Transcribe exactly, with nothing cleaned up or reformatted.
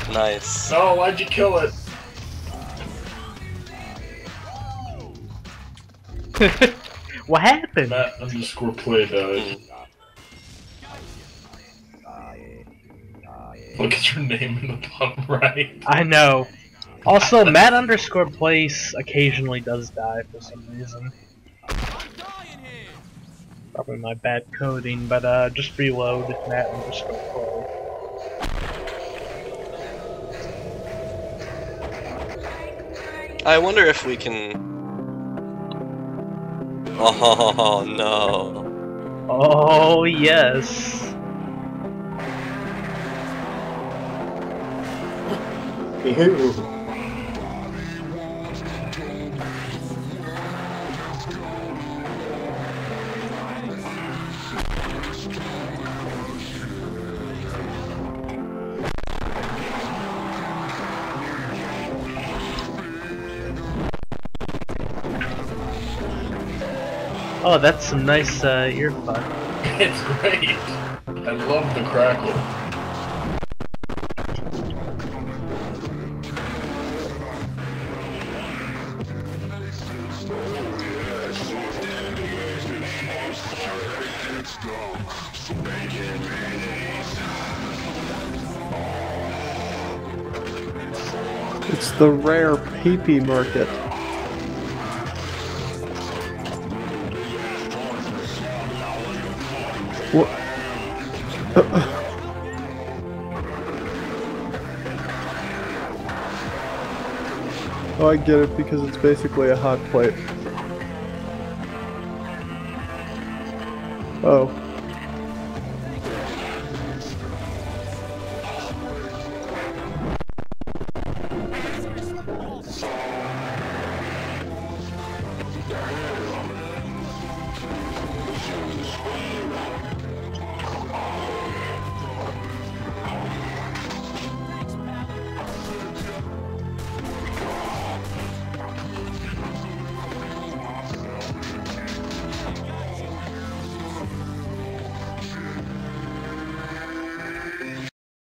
Nice. No, why'd you kill it? What happened? Matt underscore play died. Look at your name in the bottom right. I know. Also, Matt underscore place occasionally does die for some reason. Probably my bad coding, but uh, just reload Matt underscore play. I wonder if we can... Oh, no. Oh, yes. Ew. Oh, that's some nice uh, earpod. It's great. I love the crackle. It's the rare pee-pee market. What? Uh, oh, I get it, because it's basically a hot plate. Oh.